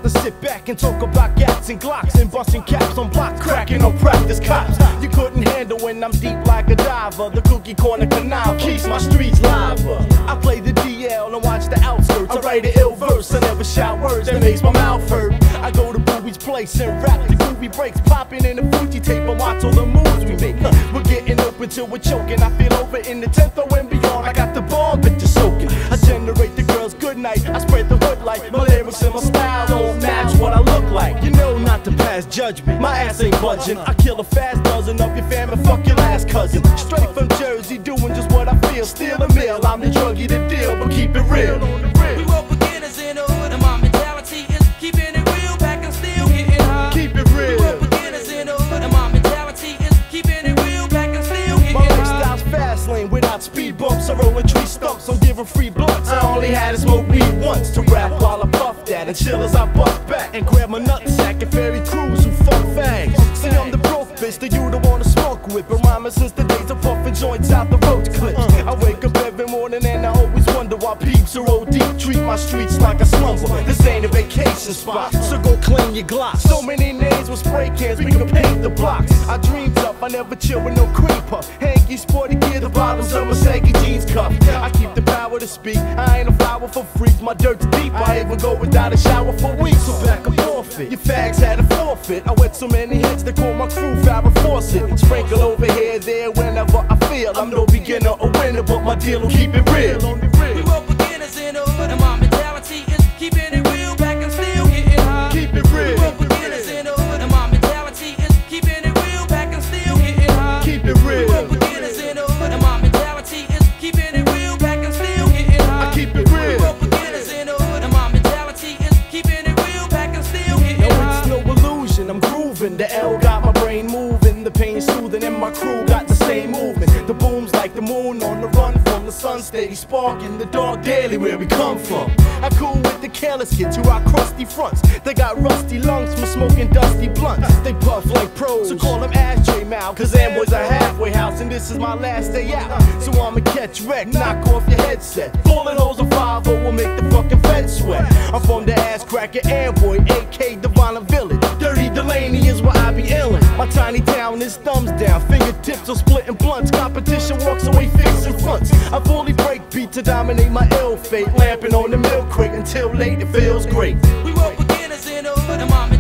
rather sit back and talk about gats and glocks and busting caps on blocks, cracking on practice cops. You couldn't handle when I'm deep like a diver. The cookie corner canal keeps my streets liver. I play the DL and watch the outskirts. I write an ill verse, I never shout words that makes my mouth hurt. I go to Booby's place and rap the groovy breaks, popping in the Fuji tape and watch all the moves we make. We're getting open till we're choking. I feel over in the 10th or and beyond. I got the bomb, bitches soaking. I generate the girls good night. I spread the hood light. My lyrics and my style don't match what I look like. You know not to pass judgment. My ass ain't budging. I kill a fast dozen of your fam and fuck your last cousin. Straight from Jersey, doing just what I feel. Steal a meal, I'm the druggie to deal, but keep it real. We were beginners in the hood, and my mentality is keeping it real, back and still getting high. Keep it real. We were beginners in the hood, and my mentality is keeping it real, back and still getting my high. My lifestyle's fast lane without speed bumps. I rolling tree stumps, I'm giving free blunts. I only had to smoke weed once to rap while I puff that and chill as I bust back and grab my nutsack and ferry crews who fuck fags. See, I'm the broke bitch that you don't wanna smoke with, but rhyming since the days of puffing joints out the road clips. I wake up every morning and I always wonder why peeps are OD. Treat my streets like a slumber. This ain't a vacation spot, so go clean your Glock. So many names with spray cans, we can paint the blocks. I dream tough, I never chill with no creeper. Hanky, sporty gear, the bottoms of my saggy jeans cuff. I keep the power to speak, I ain't a flower for freaks. My dirt's deep, I even go without a shower for weeks. So back up off it, your fags had a forfeit. I wet so many heads, they call my crew Farrah Fawcett. Sprinkle over here, there, whenever I feel. I'm no beginner or winner, but my deal will keep it real. We were beginners in the hood, and my mentality is keeping it real, back and still getting high. Keep it real. We were beginners in the hood, and my mentality is keeping it real, back and still getting high. Keep it real. We were beginners in the hood, and my mentality is keeping it real, back and still getting high. I keep it real. We were beginners in the hood, and my mentality is keeping it real, back and still getting high. It's no illusion, I'm grooving. The L got my brain moving, the pain soothing, and my crew got the same movement. The boom's like the moon on the run from the sun, steady sparking the dark daily where we come from. I cool with the careless kids who rock crusty fronts. They got rusty lungs from smoking dusty blunts. They puff like pros, so call them ashtray mouth. Cause Amboy's a halfway house and this is my last day out. So I'ma catch wreck, knock off your headset. Bullet holes of 5 will make the fucking feds sweat. I'm from the ass cracker Amboy, AK Divine Village. Dirty Delaney is where I be illin'. My tiny town is thumbs down, fingertips are splitting blunts. Competition walks away fixing fronts. I fully break beat to dominate my ill fate. Lamping on the Miilkrate until late, it feels great. We were beginners in the hood, and my